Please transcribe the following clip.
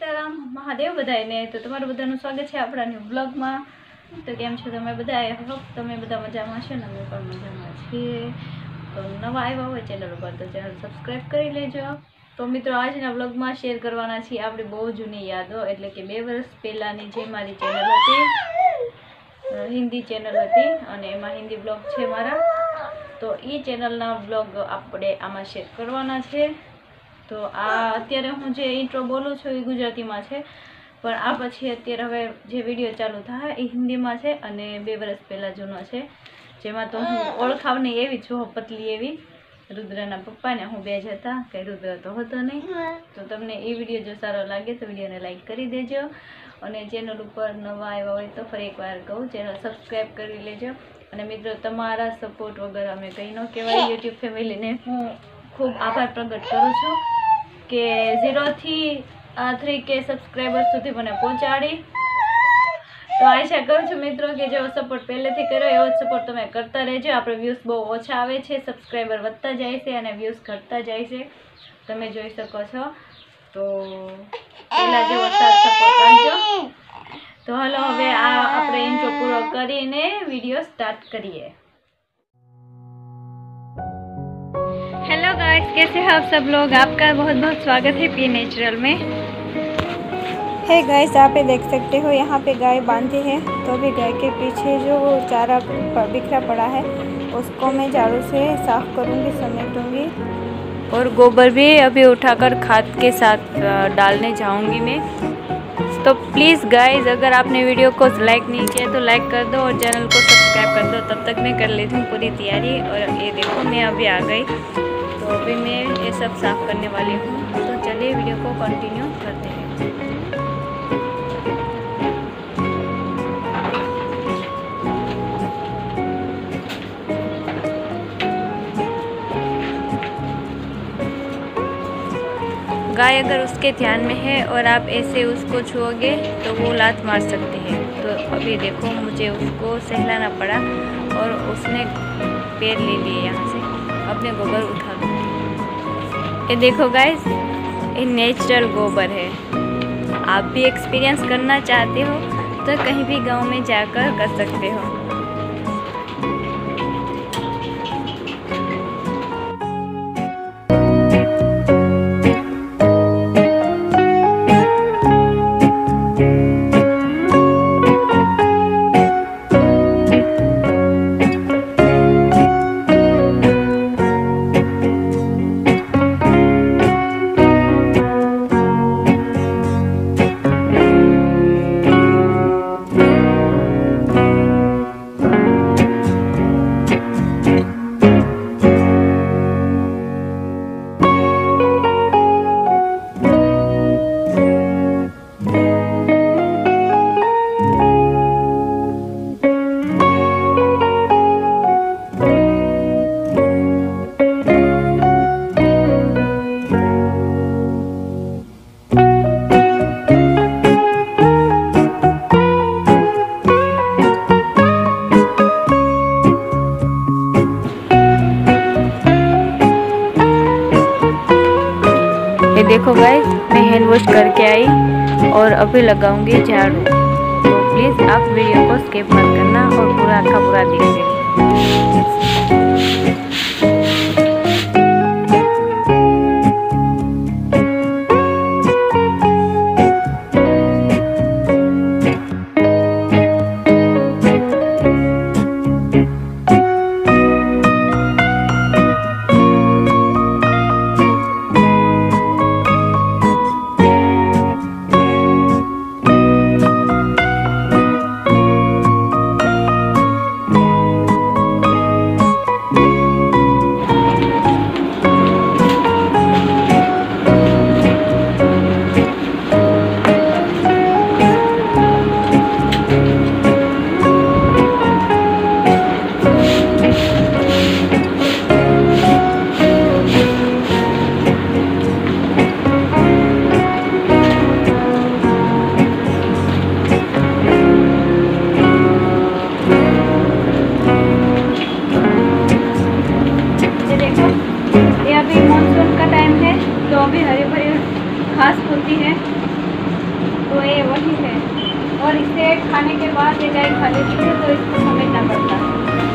सीताराम महादेव बधाईने। तो तमारुं बधानुं स्वागत है आपणा न्यू ब्लॉग में। तो केम छो तमे बधा? आई होप तमे बधा मजामां छो ने अमे पण मजामां छीए। तो नवा आव्या होय चेनल पर तो चेनल सब्सक्राइब करी लेजो। तो मित्रों आजना ब्लॉग में शेर करवाना छीए आपणी बहु जूनी यादों, एटले के 2 वर्ष पहेलानी जे मारी चेनल हती, हिंदी चेनल हती अने एमां हिंदी ब्लॉग छे मारा। तो ई चेनलना ब्लॉग आपणे आमां शेर करवाना छे। तो आ अत्यारे हूँ जे इंट्रो बोलूँ छूँ ए गुजराती में है, पर आ पछी अत्यारे हवे जे विडियो चालू थाय ए हिंदी में है अने 2 वर्ष पहला जूनो है, जेमां तो हूँ ओळखावनी एवी छूं, पतली एवी। रुद्रना पप्पा ने हूँ 2 ज हता, कई रुद्र तो हतो नहीं। तो तमने ए विडियो जो सारो लागे तो विडियो ने लाइक करी देजो अने चेनल पर नवा आव्या होय तो फरी एकवार कहूँ चेनल सब्सक्राइब करी लेजो। अने मित्रों तमारा सपोर्ट वगर अमे कई न कहेवाय। यूट्यूब फैमिली ने हूँ खूब आभार प्रकट करूँ छूं के 0 થી 3K सब्सक्राइबर सुधी मने पहोंचाड़ी। तो आशा करूँ छूं मित्रों के जो सपोर्ट पहले थी कर्यो एवो सपोर्ट तमे करता रहेजो। आपणे व्यूज बहुत ओछा आवे छे, सब्सक्राइबर वधता जाय छे अने व्यूज घटता जाय छे, तमे जोई शको छो। तो पहला जेवो साथ सपोर्ट करजो। तो हलो हवे आपणे इंट्रो पूरो करीने विडियो स्टार्ट करिए। हेलो गाइस, कैसे हैं आप सब लोग? आपका बहुत बहुत स्वागत है पी नेचुरल में। है गाइस, आप देख सकते हो यहाँ पे गाय बांधी है। तो अभी गाय के पीछे जो चारा बिखरा पड़ा है उसको मैं झाड़ू से साफ करूँगी, समेटूँगी। और गोबर भी अभी उठाकर खाद के साथ डालने जाऊँगी मैं। तो प्लीज़ गाइस, अगर आपने वीडियो को लाइक नहीं किया तो लाइक कर दो और चैनल को सब्सक्राइब कर दो। तब तक मैं कर लेती हूँ पूरी तैयारी। और ये देखो मैं अभी आ गई, तो अभी मैं ये सब साफ़ करने वाली हूँ। तो चलिए वीडियो को कंटिन्यू करते हैं। गाय अगर उसके ध्यान में है और आप ऐसे उसको छुओगे तो वो लात मार सकती है। तो अभी देखो मुझे उसको सहलाना पड़ा और उसने पैर ले लिए यहाँ से। अपने गोबर उठा दूँगी। ये देखो गाइस, ये नेचुरल गोबर है। आप भी एक्सपीरियंस करना चाहते हो तो कहीं भी गांव में जाकर कर सकते हो। देखो गाइस, मैं हैंड वॉश करके आई और अभी लगाऊंगी झाड़ू। तो प्लीज़ आप वीडियो को स्किप मत करना और पूरा का पूरा देखिए। तो अभी हरी भरी घास होती है तो ये वही है। और इसे खाने के बाद ये गाय खा लेती है तो इसको समेटना पड़ता है।